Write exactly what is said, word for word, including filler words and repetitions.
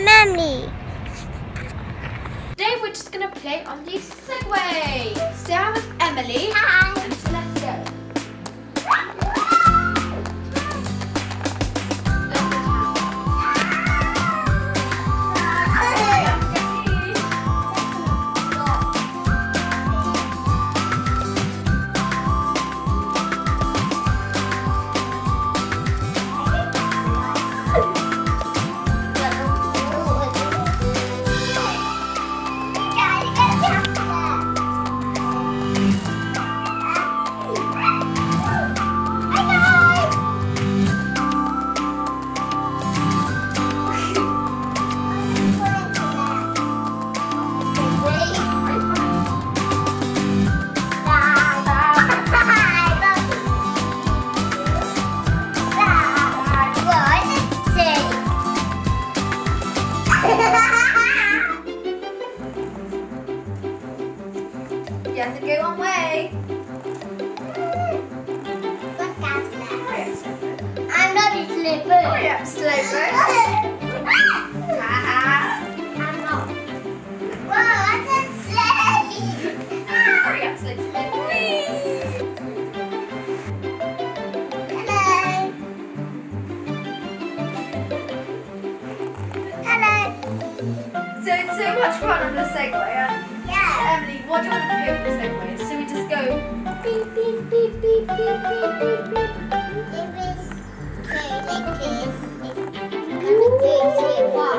I'm Emily. Today we're just going to play on the Segway. So I'm with Emily. Hi. And so let's go. You have to go one way. I'm not a slipper. Hurry up, Sloper. I'm not. Wow, that's a sleigh. Hurry up, Sloper. Hello. Hello. So it's so much fun on the Segway. And Yeah. Emily, what do you want to do with the Segway? So we just go beep, beep, beep, beep, beep, beep, beep, beep. If it's okay like this, it's gonna go so far.